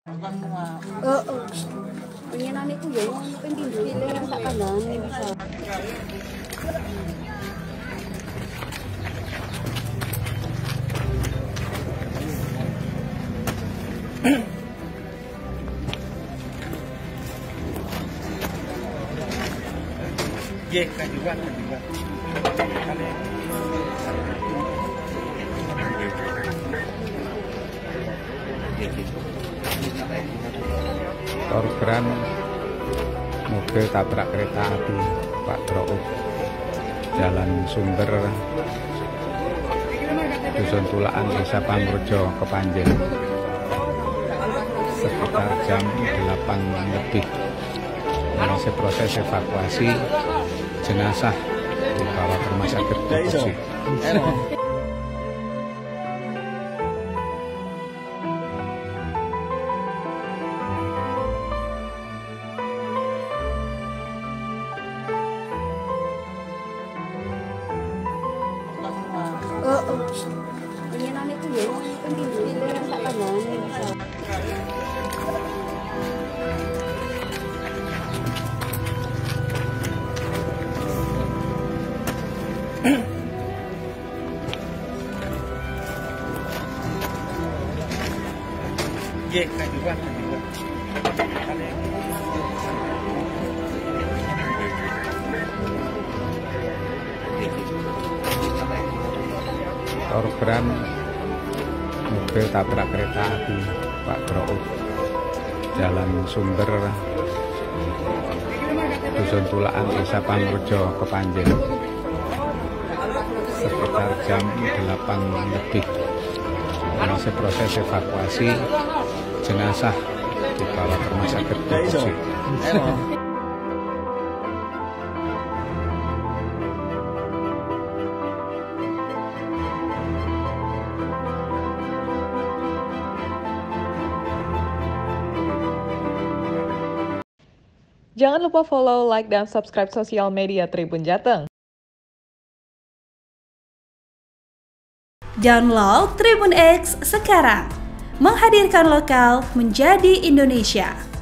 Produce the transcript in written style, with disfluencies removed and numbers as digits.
Penyenan itu ya, penting dulu yang tak kandang bisa. Kan juga. Korban mobil tabrak kereta api Pak Drouk, Jalan Sumber, Dusun Tulaan, Desa Pangurjo, Kepanjen, sekitar jam 8 lebih. Masih proses evakuasi, jenazah dibawa ke rumah sakit Bokosi. Penyenan itu ya, penting dulu yang tak kandang bisa. Kan juga. Korban mobil tabrak kereta api Pak Drouk, Jalan Sumber, Dusun Tulaan, Desa Pangurjo, Kepanjen, sekitar jam 8 lebih. Masih proses evakuasi, jenazah dibawa ke rumah sakit Bokosi. Jangan lupa follow, like, dan subscribe sosial media Tribun Jateng. Download Tribun X sekarang, menghadirkan lokal menjadi Indonesia.